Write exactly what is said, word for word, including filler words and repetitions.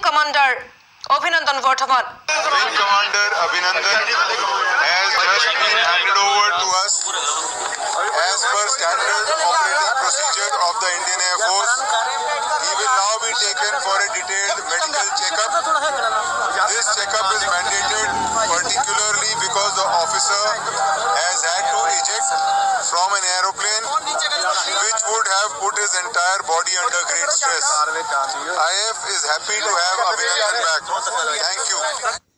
Commander Abhinandan Returned. Wing Commander Abhinandan has just been handed over to us as per standard operating procedure of the Indian Air Force. He will now be taken for a detailed medical checkup. This checkup is mandated particularly because the officer has had to eject from an aeroplane which would have put his entire body under great stress. I F is happy to have Abhinandan back. Thank you.